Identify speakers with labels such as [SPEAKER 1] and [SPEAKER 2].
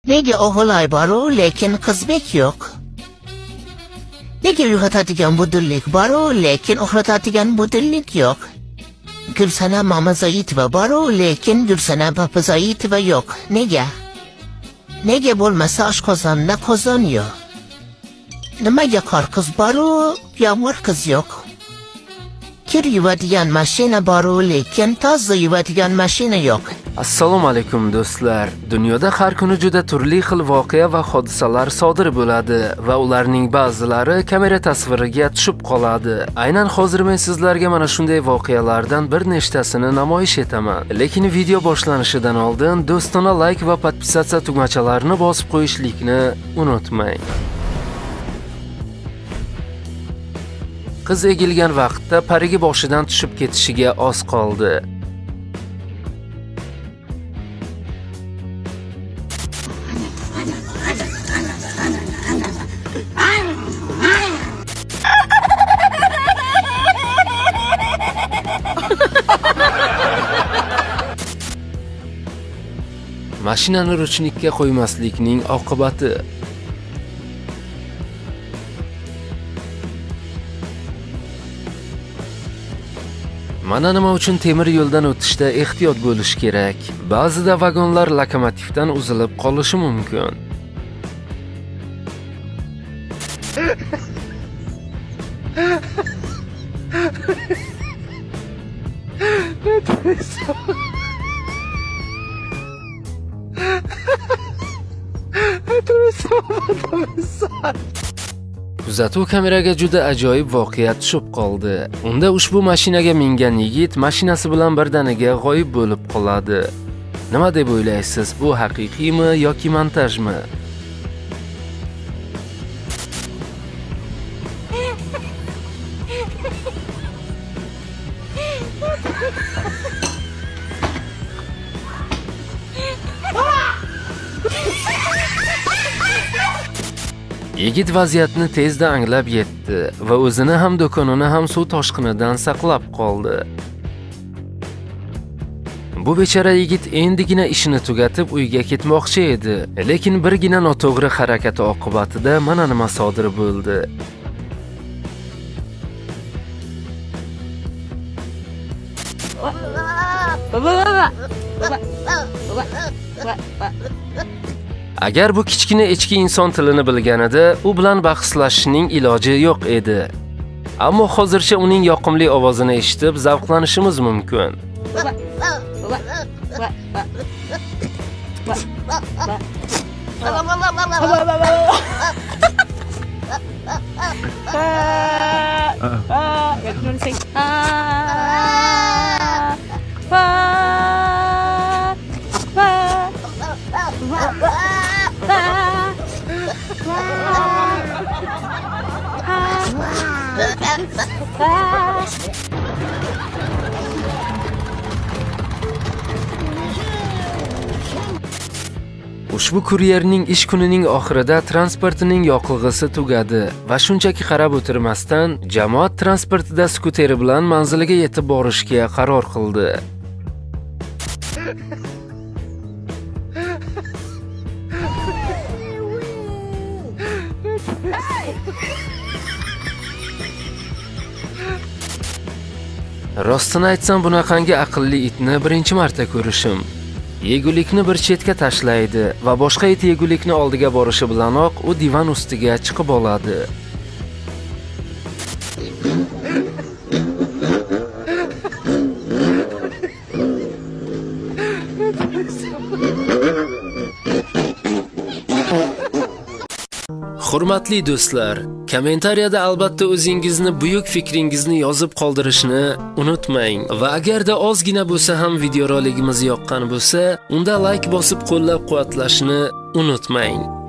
[SPEAKER 1] Nega o'g'ilay boru, lekin qizbek yo'q? Nega uyg'otadigan budillik boru, lekin uxlatadigan budillik yo'q? Gulsanam Mamazoitova boru, lekin Gulsanam Papazoitova yo'q. Nega? Nega bo'lmasa oshqozonda qozon yo'q? Nimaga qor qiz boru, yomg'ir qiz yo'q? Kir yuvadigan mashina boru, lekin toza yuvadigan mashina yo'q.
[SPEAKER 2] Assalomu alaykum do'stlar. Dunyoda har kuni juda turli xil voqea va hodisalar sodir bo'ladi va ularning ba'zilari kamera tasviriga tushib qoladi. Aynan hozir men sizlarga mana shunday voqealardan bir nechtasini namoyish etaman. Lekin video boshlanishidan oldin do'stona like va podpisatsiya tugmachalarini bosib qo'yishlikni unutmang. Qiz egilgan vaqtda parigi boshidan tushib ketishiga oz qoldi. Mashinani ruchnikka qo'ymaslikning oqibati. Mana nima uchun temir yo'ldan o'tishda ehtiyot bo'lish kerak. Ba'zida vagonlar lokomotivdan uzilib qolishi mumkin. Kuzatuv kameraga juda ajoyib voqea tushib qoldi. Unda ushbu mashinaga mingan yigit mashinasi bilan birdaniga g'oyib bo'lib qoladi. Nima deb o'ylaysiz? Bu haqiqiymi yoki montajmi? Yigit vaziyatni tezda anglab yetdi va o'zini ham do'konini ham suv toshqinidan saqlab qoldi. Bu bechora yigit endigina ishini tugatib uyga ketmoqchi edi, lekin birgina noto'g'ri harakati oqibatida mana nima sodir bo'ldi. Agar bu kichkina echki inson tilini bilganida, u bilan bahslashishning iloji yo'q edi. Ammo hozircha uning yoqimli ovozini eshitib zavqlanishimiz mumkin. Ushbu kuryerning ish kunining oxirida transportining yoqilg'isi tugadi va shunchaki qarab o'tirmasdan jamoat transportida skuteri bilan manziliga yetib borishga qaror qildi. Rostini aytsam, bunaqangi aqlli itni birinchi marta ko'rishim. Yegulikni bir chetga tashlaydi va boshqa it yegulikni oldiga borishi bilanoq u divan ustiga chiqib oladi. Hurmatli do'stlar, kommentariyada albatta o'zingizni buyuk fikringizni yozib qoldirishni unutmang va agarda ozgina bo'lsa ham videoroligimiz yoqqan bo'lsa, unda like bosib qo'llab-quvvatlashni unutmang.